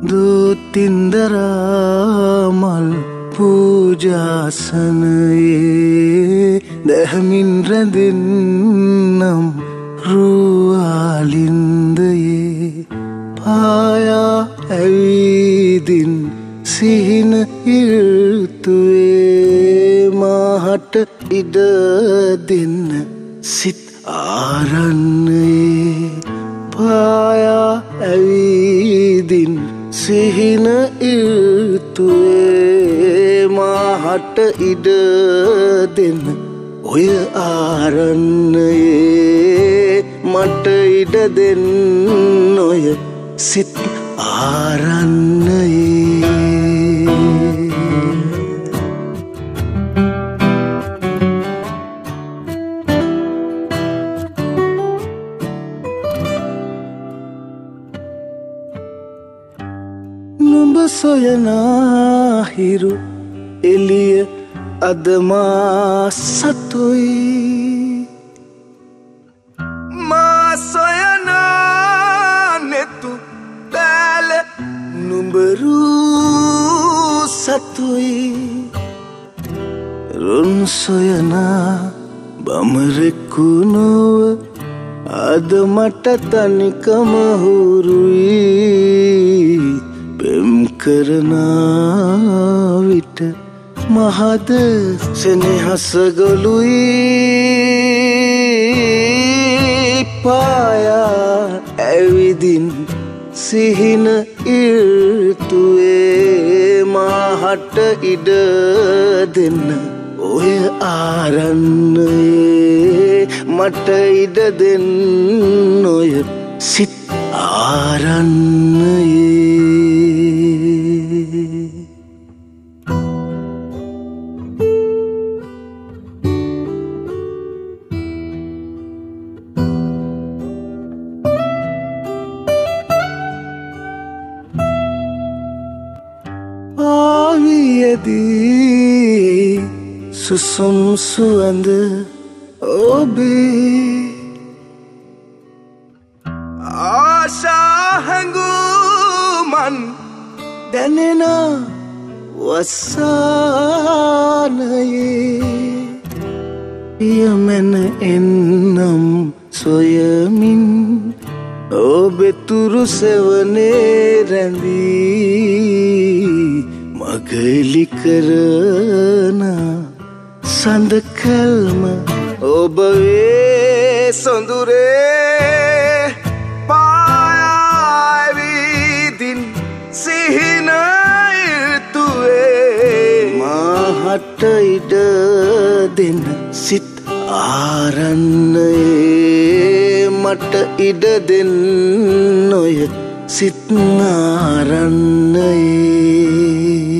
දූතින්දරාමල් පූජාසනයේ දැහමින් රැඳෙන්නම් රුවාලින්දයේ පායා ඇවිදින් සිහින ඉල්තුවේ මාහට ඉඩ දෙන්න සිත් ආරන්නයේ පායා ඇවිදින් සිහින ඉල්තුවේ මාහට ඉඩ දෙන්න ඔය ආරන්නයේ මට ඉඩ දෙන්න ඔය සිත් ආරන්නයේ නුඹ සොයනා හිරු එළිය අද මා සතුයි මා සොයනා නෙතු බැල නුඹ රූ සතුයි රුන් සොයනා බමරෙකු නොව අද මට තනිකම හුරුයි පෙම් කරනා විට මහද සෙනෙහස ගොළුයි පායා ඇවිදින් සිහින ඉල්තුවේ මාහට ඉඩ දෙන්න ඔය ආරන්නයේ මට ඉඩ දෙන්න ඔය සිත් ආරන්නයේ ආවියදී සුසුම් සුවඳ ඔබේ ආශා හැඟුමන් දැනෙන වසානයේ යමන එන්නම් සොයමින් ඔබෙතුරු සෙවනේ රැඳී මගලි කරන සඳ කල්ම ඔබ වේ සොඳුරේ පායාවිදින් සිහින ඉල්තුවේ මාහට ඉඩ දෙන්න සිත් ආරන්නයේ මට ඉඩ දෙන්න ඔය සිත් ආරන්නයේ